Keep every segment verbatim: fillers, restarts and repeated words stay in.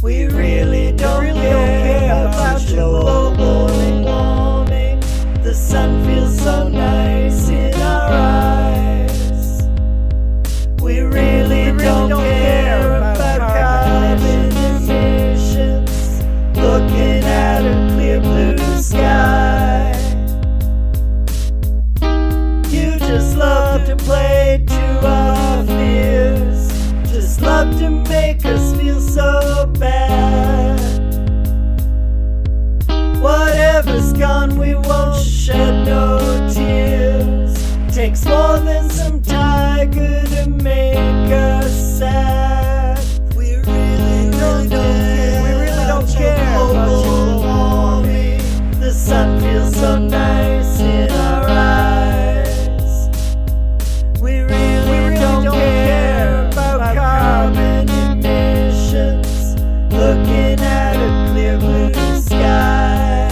We really don't, really care, don't care about global warming. The sun feels so nice in our eyes. We really, we really don't, don't care about, about carbon emissions. Looking at a clear blue sky. You just love to play to our fears. Just love to make us feel so bad. Whatever's gone, we won't shed no tears. Takes more than some tiger to make us sad. We really, really don't care. We really don't care about global warming. The sun feels so nice in our eyes. We really, we really don't, don't care about carbon emissions. Looking at a clear blue sky.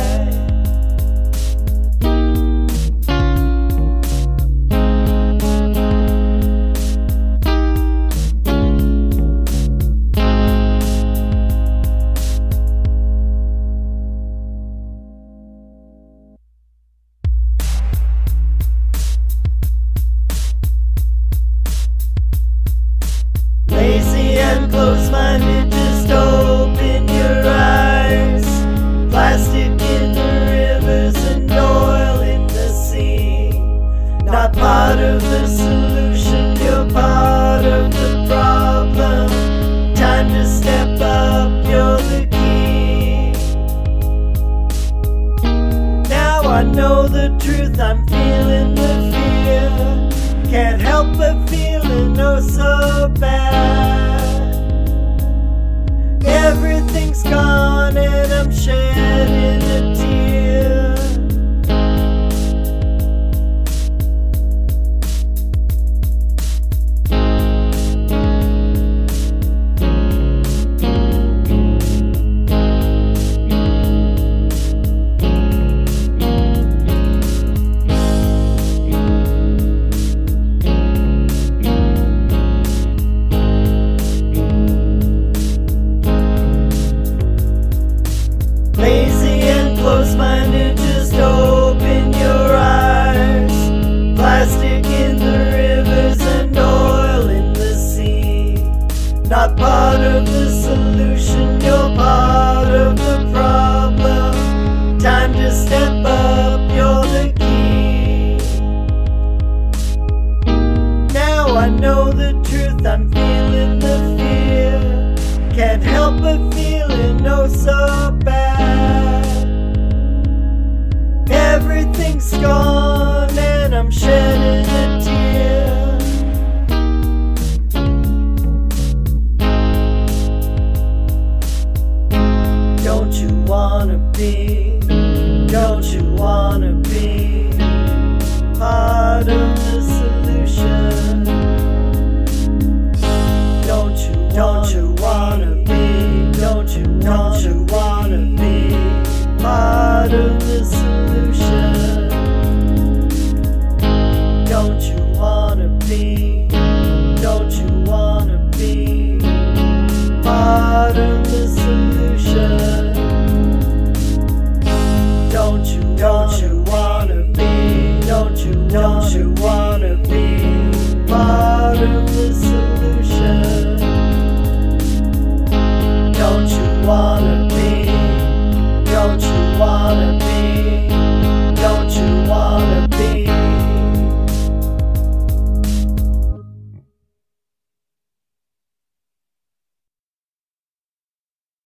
Lazy and close-minded, just open your eyes. Plastic in the rivers and oil in the sea. Not part of the solution, you're part of the problem. Time to step up, you're the key. Now I know the truth, I'm feeling the fear. Can't help but feeling oh so bad. Everything's gone and I'm shedding a tear. Lazy and close-minded, just open your eyes. Plastic in the rivers and oil in the sea. Not part of the solution, you're part of the problem. Time to step up, you're the key. Now I know the truth, I'm feeling the fear. Can't help but feeling oh so bad. Everything's gone and I'm shedding